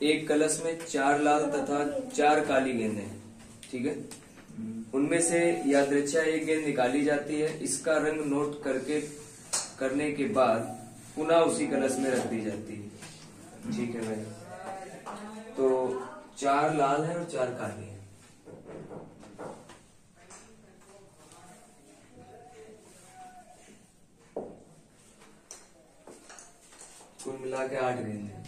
एक कलश में 4 लाल तथा 4 काली गेंदें हैं, ठीक है। उनमें से यादृच्छा एक गेंद निकाली जाती है, इसका रंग नोट करने के बाद पुनः उसी कलश में रख दी जाती है, ठीक है भाई। तो 4 लाल है और 4 काली है। कुल मिला के 8 गेंद है।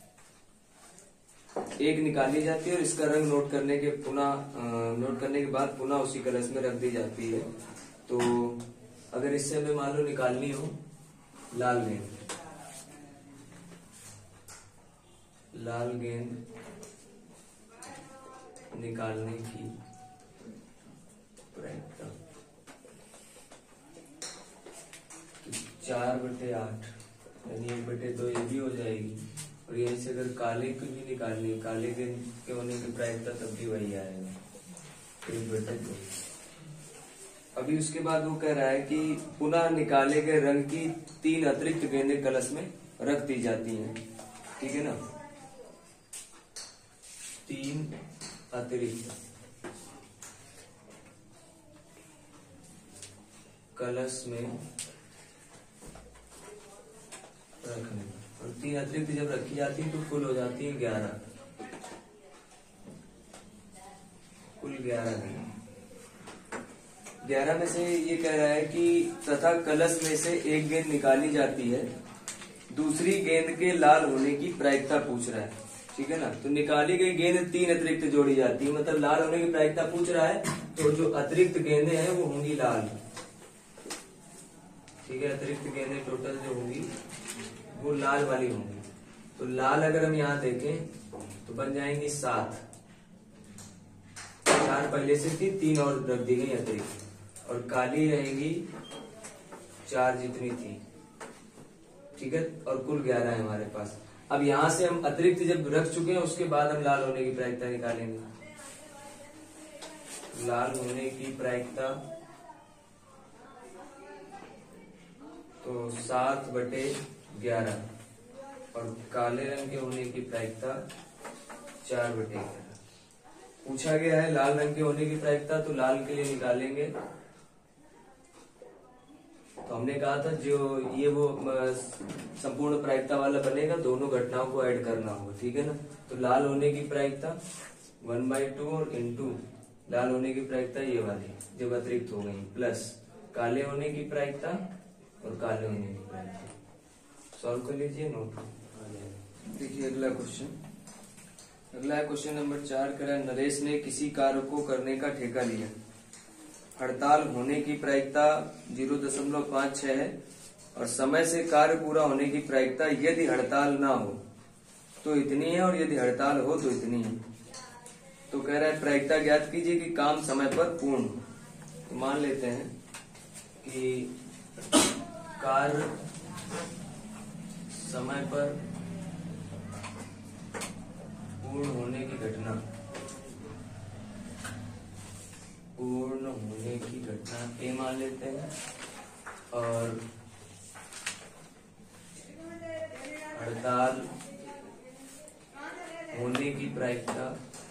एक निकाली जाती है और इसका रंग नोट करने के बाद पुनः उसी कलश में रख दी जाती है। तो अगर इससे हमें मान लो निकालनी हो लाल गेंद निकालने की प्रयत्न 4/8 यानी 1/2 ये भी हो जाएगी, और यहीं से अगर काले की भी निकालनी, काले गेंद के होने की प्रायिकता तब भी वही आएगा 1/2। अभी उसके बाद वो कह रहा है कि पुनः निकाले गए रंग की 3 अतिरिक्त गेंदें कलश में रख दी जाती हैं, ठीक है ना। 3 अतिरिक्त कलश में रखने, और 3 अतिरिक्त जब रखी जाती है तो कुल हो जाती है 11, कुल 11 में से ये कह रहा है कि तथा कलश में से एक गेंद निकाली जाती है, दूसरी गेंद के लाल होने की प्रायिकता पूछ रहा है, ठीक है ना। तो निकाली गई गेंद 3 अतिरिक्त जोड़ी जाती है, मतलब लाल होने की प्रायिकता पूछ रहा है, तो जो अतिरिक्त गेंदें हैं वो होंगी लाल, ठीक है। अतिरिक्त गेंदें टोटल जो होंगी वो लाल वाली होंगी। तो लाल अगर हम यहाँ देखें तो बन जाएंगी 7, 4 पहले से थी, 3 और रख दी गई अतिरिक्त, और काली रहेगी 4 जितनी थी, ठीक है। और कुल 11 है हमारे पास। अब यहां से हम अतिरिक्त जब रख चुके हैं उसके बाद हम लाल होने की प्रायिकता निकालेंगे। लाल होने की प्रायिकता तो 7/11, और काले रंग के होने की प्रायिकता 4/11। पूछा गया है लाल रंग के होने की प्रायिकता, तो लाल के लिए निकालेंगे। तो हमने कहा था जो ये वो संपूर्ण प्रायिकता वाला बनेगा, दोनों घटनाओं को ऐड करना होगा, ठीक है ना। तो लाल होने की प्रायिकता 1/2 और इंटू लाल होने की प्रायिकता ये वाली जब अतिरिक्त हो गई, प्लस काले होने की प्रायिकता और काले होने की प्रायिकता। सॉल्व कर लीजिए, नोट देखिए। अगला क्वेश्चन नंबर 4 कह रहा है नरेश ने किसी कार्य को करने का ठेका लिया, हड़ताल होने की प्रायिकता 0.56 है, और समय से कार्य पूरा होने की प्रायिकता यदि हड़ताल ना हो तो इतनी है, और यदि हड़ताल हो तो इतनी है। तो कह रहा है प्रायिकता ज्ञात कीजिए कि काम समय पर पूर्ण हो। तो मान लेते हैं कि कार्य समय पर पूर्ण होने की घटना, पूर्ण होने की घटना ए मान लेते हैं, और हड़ताल होने की प्रायिकता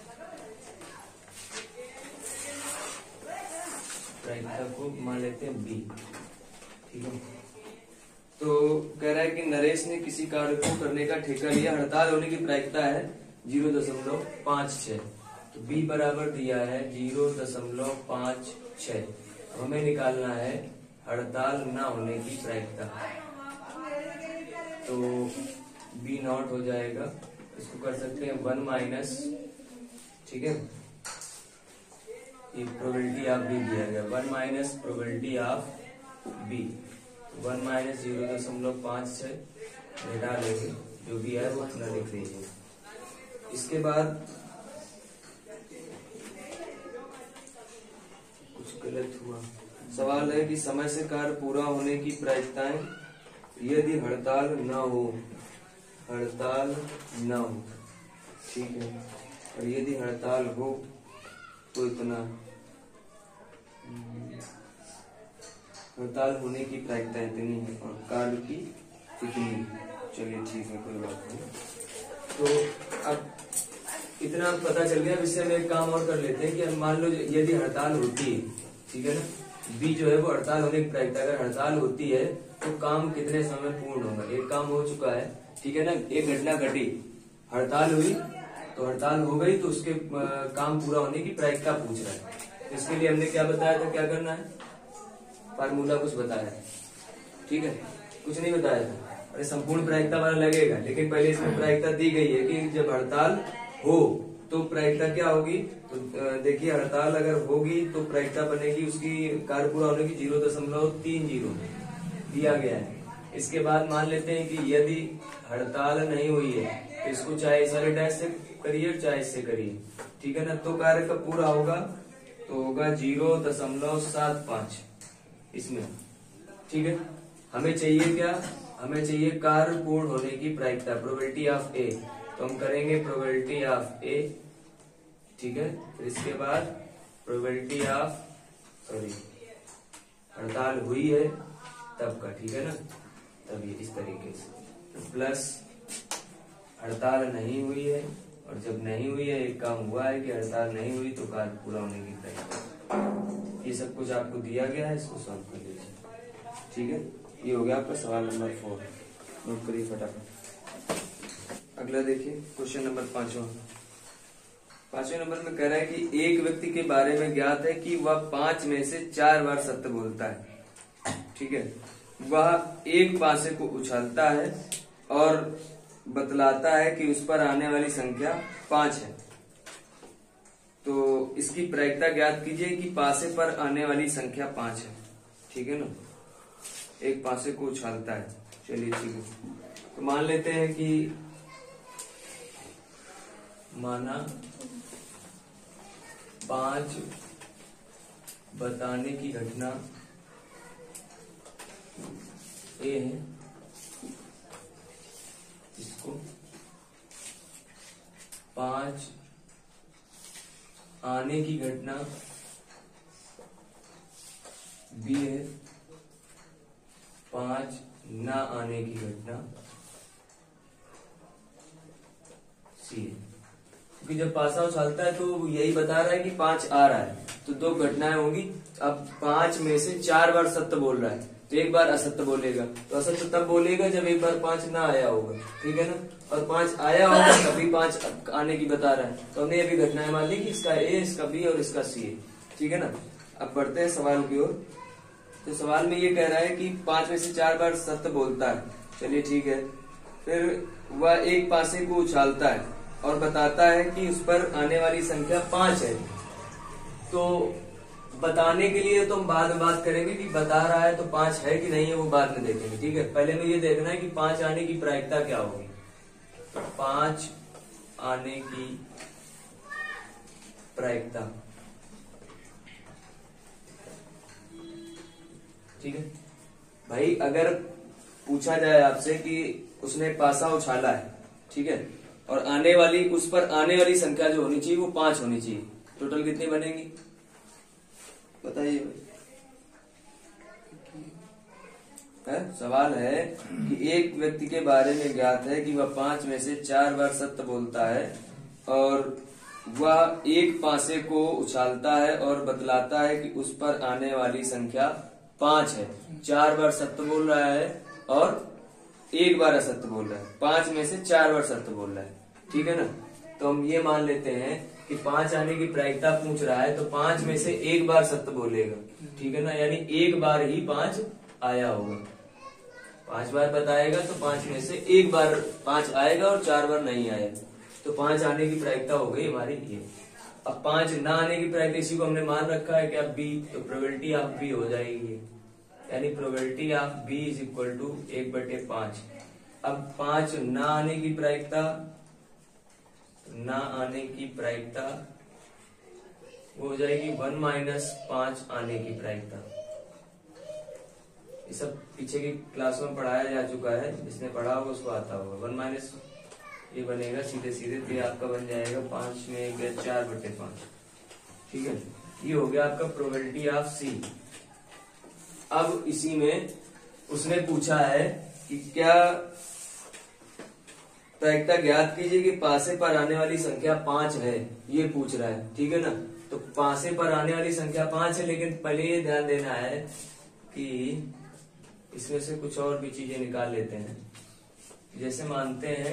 को मान लेते हैं बी, ठीक है। तो कह रहा है कि नरेश ने किसी कार्य को करने का ठेका लिया, हड़ताल होने की प्रायिकता है 0.56, तो बी बराबर दिया है 0.56। हमें निकालना है हड़ताल ना होने की प्रायिकता, तो बी नॉट हो जाएगा। इसको कर सकते हैं 1 - ठीक है, ये प्रोबेबिलिटी ऑफ बी दिया गया, 1 - प्रोबेबिलिटी ऑफ बी, 1 - 0.56 घटा लेंगे, जो भी है वो अपना लिख लीजिए। इसके बाद कुछ गलत हुआ, सवाल है कि समय से कार्य पूरा होने की प्रायिकताएं यदि हड़ताल न हो, हड़ताल न हो, ठीक है, और यदि हड़ताल हो तो इतना, हड़ताल होने की प्रायिकता इतनी है और कार्य की इतनी। चलिए ठीक है, कोई बात नहीं। तो अब इतना पता चल गया। अब इससे हम एक काम और कर लेते हैं कि मान लो यदि हड़ताल होती है, ठीक है ना, बी जो है वो हड़ताल होने की प्रायिकता, अगर हड़ताल होती है तो काम कितने समय में पूर्ण होगा। एक काम हो चुका है, ठीक है ना, एक घटना घटी, हड़ताल हुई, तो हड़ताल हो गई तो उसके काम पूरा होने की प्रायिकता पूछ रहा है। इसके लिए हमने क्या बताया था, क्या करना है, फार्मूला कुछ बताया है, ठीक है, कुछ नहीं बताया था। अरे संपूर्ण प्रायिकता वाला लगेगा, लेकिन पहले इसमें प्रायिकता दी गई है कि जब हड़ताल हो तो प्रायिकता क्या होगी। तो देखिए हड़ताल अगर होगी तो प्रायिकता बनेगी उसकी कार्य पूरा होने की 0.30 दिया गया है। इसके बाद मान लेते हैं कि यदि हड़ताल नहीं हुई है तो इसको चाहे इस वाले डैश से करिए चाहे इससे करिए, ठीक है ना, तो कार्य कब पूरा होगा, तो होगा 0.75 इसमें, ठीक है। हमें चाहिए क्या, हमें चाहिए कार्य पूर्ण होने की प्रायिकता, प्रोबेबिलिटी ऑफ ए, तो हम करेंगे प्रोबेबिलिटी ऑफ ए, ठीक है। फिर इसके बाद प्रोबेबिलिटी ऑफ हड़ताल हुई है तब का, ठीक है ना, तब ये इस तरीके से प्लस हड़ताल नहीं हुई है, और जब नहीं हुई है एक काम हुआ है कि हड़ताल नहीं हुई तो कार्य पूरा होने की प्रायिकता। ये सब कुछ आपको दिया गया है, इसको सॉल्व कर लीजिए, ठीक है। ये हो गया आपका सवाल नंबर 4, नोट करिए फटाफट। अगला देखिए क्वेश्चन नंबर 5वां नंबर में कह रहा है कि एक व्यक्ति के बारे में ज्ञात है कि वह 5 में से 4 बार सत्य बोलता है, ठीक है। वह एक पासे को उछालता है और बतलाता है कि उस पर आने वाली संख्या 5 है। तो इसकी प्रायिकता ज्ञात कीजिए कि पासे पर आने वाली संख्या 5 है, ठीक है ना। एक पासे को उछालता है, चलिए ठीक है। तो मान लेते हैं कि माना 5 बताने की घटना ए है, इसको 5 आने की घटना बी है, 5 ना आने की घटना सी है। क्योंकि जब पासा उछालता है तो यही बता रहा है कि 5 आ रहा है, तो 2 घटनाएं होंगी। अब 5 में से 4 बार सत्य बोल रहा है, तो एक बार असत्य बोलेगा, तो असत्य तब बोलेगा जब एक बार 5 ना आया होगा, ठीक है ना। और 5 आया होगा तभी 5 आने की बता रहा है, तो हमने अभी घटनाएं मान ली कि इसका ए, इसका बी और इसका सी है, ठीक है ना। अब बढ़ते हैं सवाल की ओर। तो सवाल में ये कह रहा है कि 5 में से 4 बार सत्य बोलता है, चलिए ठीक है। फिर वह एक पासे को उछालता है और बताता है कि उस पर आने वाली संख्या 5 है। तो बताने के लिए तो हम बाद में बात करेंगे कि बता रहा है तो 5 है कि नहीं है, वो बाद में देखेंगे, ठीक है। पहले में ये देखना है कि 5 आने की प्रायिकता क्या होगी। 5 आने की प्रायिकता, ठीक है भाई। अगर पूछा जाए आपसे कि उसने पासा उछाला है, ठीक है, और आने वाली, उस पर आने वाली संख्या जो होनी चाहिए वो 5 होनी चाहिए, टोटल कितनी बनेगी बताइए भाई। सवाल है कि एक व्यक्ति के बारे में ज्ञात है कि वह 5 में से 4 बार सत्य बोलता है और वह एक पासे को उछालता है और बतलाता है कि उस पर आने वाली संख्या 5 है। 4 बार सत्य बोल रहा है और एक बार असत्य बोल रहा है, 5 में से 4 बार सत्य बोल रहा है, ठीक है ना। तो हम ये मान लेते हैं कि 5 आने की प्रायिकता पूछ रहा है, तो 5 में से एक बार सत्य बोलेगा, ठीक है ना, यानी एक बार ही 5 आया होगा। 5 बार बताएगा तो 5 में से एक बार 5 आएगा और 4 बार नहीं आएगा, तो 5 आने की प्रायिकता हो गई हमारी ये। अब 5 ना आने की प्रायिकता इसी को हमने मान रखा है कि अब बी, तो प्रोबेबिलिटी ऑफ बी हो जाएगी, यानी probability of B is equal to 1/5। अब 5 ना आने की प्रायिकता, ना आने की प्रायिकता वो हो जाएगी 1 - 5 आने की प्रायिकता। ये सब पीछे की क्लास में पढ़ाया जा चुका है, जिसने पढ़ा होगा उसको आता होगा। 1 - ये बनेगा सीधे सीधे, तो ये आपका बन जाएगा 5 में 1 4/5, ठीक है। ये हो गया आपका प्रोबेबिलिटी ऑफ सी। अब इसी में उसने पूछा है कि क्या प्रायिकता ज्ञात कीजिए कि पासे पर आने वाली संख्या 5 है, ये पूछ रहा है, ठीक है ना। तो पासे पर आने वाली संख्या 5 है, लेकिन पहले ये ध्यान देना है कि इसमें से कुछ और भी चीजें निकाल लेते हैं। जैसे मानते हैं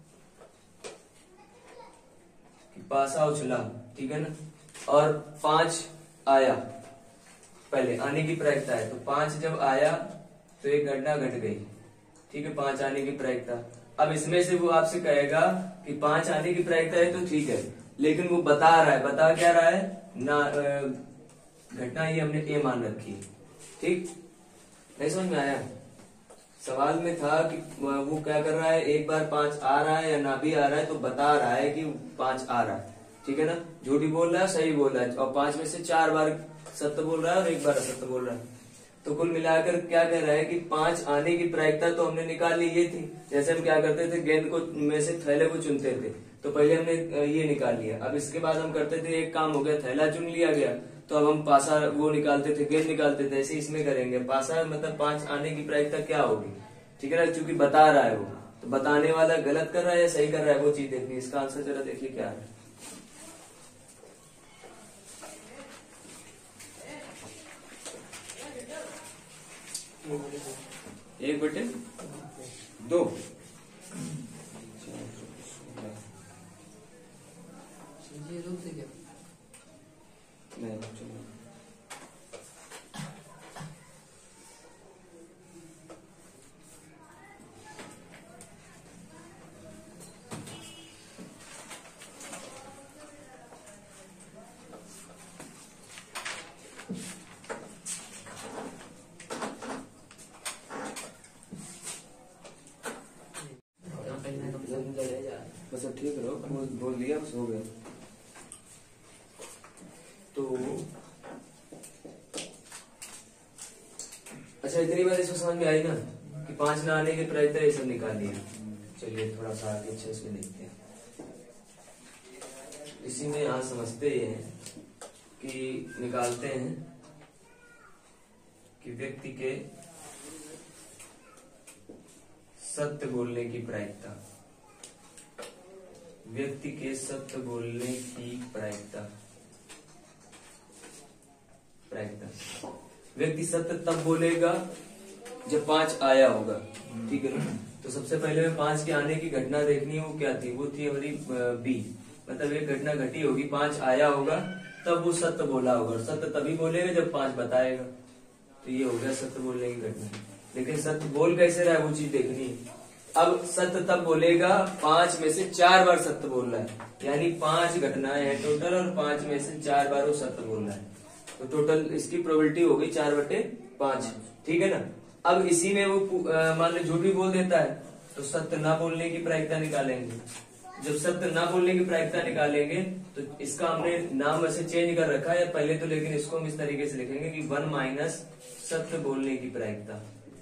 कि पासा उछला, ठीक है ना, और 5 आया, पहले आने की प्रायिकता है, तो 5 जब आया तो एक घटना घट गई, ठीक है, 5 आने की प्रायिकता। अब इसमें से वो आपसे कहेगा कि 5 आने की प्रायिकता है तो ठीक है, लेकिन वो बता रहा है, बता क्या रहा है ना, घटना ये हमने ए मान रखी है, ठीक, नहीं समझ में आया। सवाल में था कि वो क्या कर रहा है, एक बार 5 आ रहा है या ना भी आ रहा है तो बता रहा है कि 5 आ रहा है, ठीक है ना, झूठी बोल रहा है सही बोल रहा है, और 5 में से 4 बार सत्य बोल रहा है और 1 बार असत्य बोल रहा है। तो कुल मिलाकर क्या कह रहा है कि 5 आने की प्रायिकता तो हमने निकाल ली, ये थी। जैसे हम क्या करते थे, गेंद को में से थैले को चुनते थे, तो पहले हमने ये निकाल लिया, अब इसके बाद हम करते थे, एक काम हो गया, थैला चुन लिया गया, तो अब हम पासा वो निकालते थे, गेंद निकालते थे, ऐसे इसमें करेंगे। पासा मतलब 5 आने की प्रायिकता क्या होगी, ठीक है ना, क्योंकि बता रहा है वो, तो बताने वाला गलत कर रहा है या सही कर रहा है वो चीज देखनी। इसका आंसर जरा देखिए क्या है। 1/2। नहीं चलो, बस ठीक रहो, बोल दिया बस हो गया। तो अच्छा, इतनी बार इसको समझ में आई ना कि 5 ना आने की प्रायिकता ये सब निकाल लिया। चलिए थोड़ा सा आगे अच्छे से देखते हैं। इसी में यहाँ समझते हैं कि निकालते हैं कि व्यक्ति के सत्य बोलने की प्रायिकता, व्यक्ति के सत्य बोलने की प्रायिकता। व्यक्ति सत्य तब बोलेगा जब 5 आया होगा, ठीक है ना। तो सबसे पहले में 5 के आने की घटना देखनी है, वो क्या थी, वो थी हमारी बी, मतलब एक घटना घटी होगी, 5 आया होगा तब वो सत्य बोला होगा, और सत्य तभी बोलेगा जब 5 बताएगा। तो ये हो गया सत्य बोलने की घटना। लेकिन सत्य बोल कैसे रहा है वो चीज देखनी है। अब सत्य तब बोलेगा 5 में से 4 बार सत्य बोल रहा है, यानी 5 घटनाएं हैं टोटल, और 5 में से 4 बार वो सत्य बोल रहा है, तो टोटल इसकी प्रोबेबिलिटी हो गई 4/5, ठीक है ना। अब इसी में वो मान लो झूठ भी बोल देता है, तो सत्य ना बोलने की प्रायिकता निकालेंगे। जब सत्य ना बोलने की प्रायिकता निकालेंगे तो इसका हमने नाम वैसे चेंज कर रखा है पहले तो, लेकिन इसको हम इस तरीके से लिखेंगे कि 1 माइनस सत्य बोलने की प्रायिकता,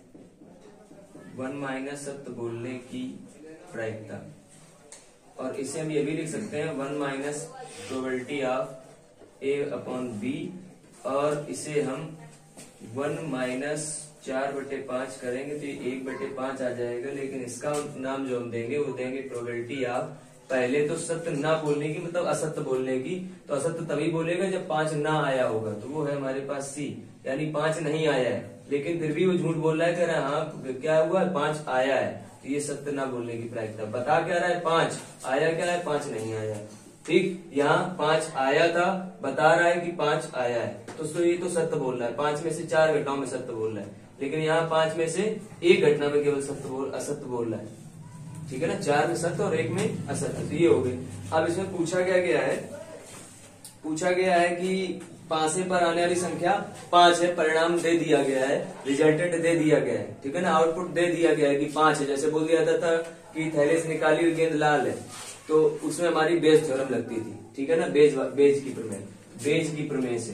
1 माइनस सत्य बोलने की प्रायिकता। और इसे हम ये भी लिख सकते हैं 1 माइनस प्रोबेबिलिटी ऑफ A/B, और इसे हम 1 माइनस 4/5 करेंगे तो ये 1/5 आ जाएगा। लेकिन इसका नाम जो हम देंगे वो देंगे प्रोबेबिलिटी ऑफ, पहले तो सत्य ना बोलने की, मतलब असत्य बोलने की, तो असत्य तभी बोलेगा जब 5 ना आया होगा, तो वो है हमारे पास C, यानी 5 नहीं आया है, लेकिन फिर भी वो झूठ बोल रहा है, कह रहा है हाँ क्या हुआ 5 आया है, तो ये सत्य ना बोलने की प्रायिकता। बता क्या रहा है 5 आया, क्या है 5 नहीं आया, ठीक। यहाँ 5 आया था, बता रहा है कि 5 आया है, तो ये तो सत्य बोल रहा है, 5 में से 4 घटनाओं में सत्य बोल रहा है। लेकिन यहाँ 5 में से 1 घटना में केवल असत्य बोल रहा है, ठीक है ना, 4 में सत्य और 1 में असत्य, तो ये हो गई। अब इसमें पूछा क्या गया है, पूछा गया है कि पासे पर आने वाली संख्या 5 है, परिणाम दे दिया गया है, रिजल्टेंट दे दिया गया है, ठीक है ना, आउटपुट दे दिया गया है कि 5 है। जैसे बोल दिया था कि थैले से निकाली हुई गेंद लाल है, तो उसमें हमारी बेज थ्योरम लगती थी, ठीक है ना, बेज की प्रमेय से।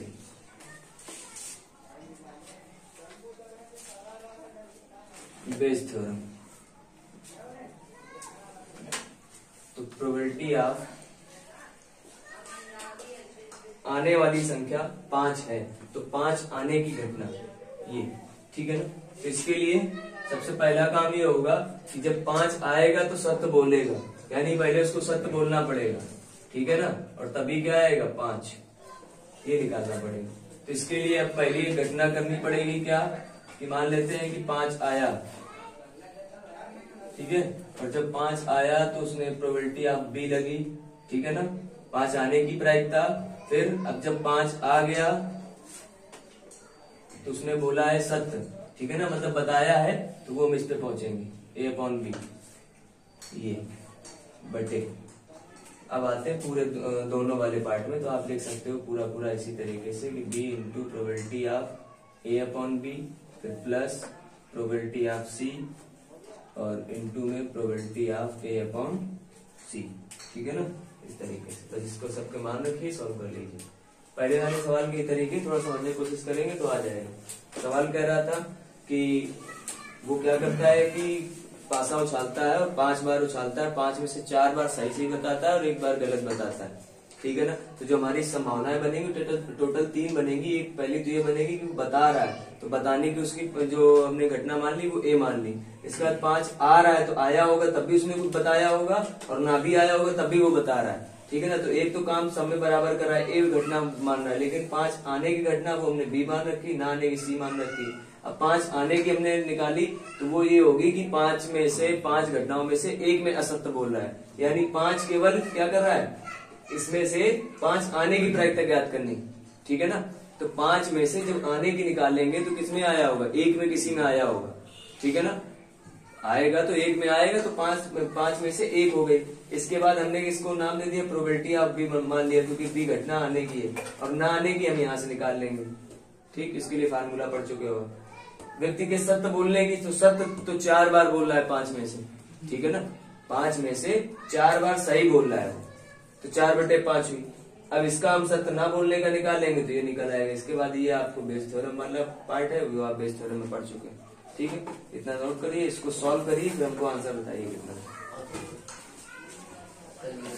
बेज थ्योरम, तो प्रोबेबिलिटी ऑफ आने वाली संख्या 5 है, तो 5 आने की घटना ये, ठीक है ना। तो इसके लिए सबसे पहला काम ये होगा कि जब 5 आएगा तो सत्य बोलेगा, यानी पहले उसको सत्य बोलना पड़ेगा, ठीक है ना, और तभी क्या आएगा 5, ये निकालना पड़ेगा। तो इसके लिए अब पहले ये घटना करनी पड़ेगी क्या, कि मान लेते हैं कि 5 आया, ठीक है, और जब 5 आया तो उसने प्रोबेबिलिटी ऑफ बी लगी, ठीक है ना, 5 आने की प्रायिकता। फिर अब जब 5 आ गया तो उसने बोला है सत्य, ठीक है ना, मतलब बताया है, तो वो हम इस पे पहुंचेंगे A/B ये बटे। अब आते हैं पूरे दोनों वाले पार्ट में, तो आप लिख सकते हो पूरा पूरा इसी तरीके से कि B into probability of A/B, फिर प्लस प्रोबेबिलिटी ऑफ C और इंटू में प्रोबेबिलिटी ऑफ A/C, ठीक है ना, इस तरीके से। तो इसको सबके मान रखिए, सॉल्व कर लीजिए। पहले वाले सवाल के तरीके थोड़ा समझने की कोशिश करेंगे तो आ जाएगा। सवाल कह रहा था कि वो क्या करता है कि पासा उछालता है और 5 बार उछालता है, 5 में से 4 बार सही सही बताता है और 1 बार गलत बताता है, ठीक है ना। तो जो हमारी संभावनाएं बनेंगी टोटल 3 बनेगी। एक पहली तो ये बनेगी कि वो बता रहा है, तो बताने की उसकी जो हमने घटना मान ली वो A मान ली। इसके बाद 5 आ रहा है, तो आया होगा तब भी उसने कुछ बताया होगा, और ना भी आया होगा तब भी वो बता रहा है, ठीक है ना। तो एक तो काम सब में बराबर कर रहा है, A घटना मान रहा है, लेकिन 5 आने की घटना वो हमने B मान रखी, ना आने की C मान रखी। अब 5 आने की हमने निकाली तो वो ये होगी कि 5 में से 5 घटनाओं में से 1 में असत्य बोल रहा है, यानी 5 केवल क्या कर रहा है, इसमें से 5 आने की प्रायिकता ज्ञात करनी, ठीक है ना। तो 5 में से जब आने की निकालेंगे तो किसमें आया होगा, 1 में किसी में आया होगा, ठीक है ना। आएगा तो 1 में आएगा, तो 5 में से 1 हो गई। इसके बाद हमने इसको नाम दे दिया प्रोबेबिलिटी ऑफ बी मान लिया, क्योंकि बी घटना आने की है और ना आने की हम यहाँ से निकाल लेंगे, ठीक। इसके लिए फार्मूला पढ़ चुके हो। व्यक्ति के सत्य बोलने की, तो सत्य तो 4 बार बोल रहा है 5 में से, ठीक है ना, 5 में से 4 बार सही बोल रहा है, तो 4/5 हुई। अब इसका हम सत्य ना बोलने का निकालेंगे तो ये निकल आएगा। इसके बाद ये आपको बेस थ्योरम मतलब पार्ट है, वो आप बेस थ्योरम में पढ़ चुके हैं, ठीक है। इतना नोट करिए, इसको सॉल्व करिए, फिर हमको आंसर बताइए कितना।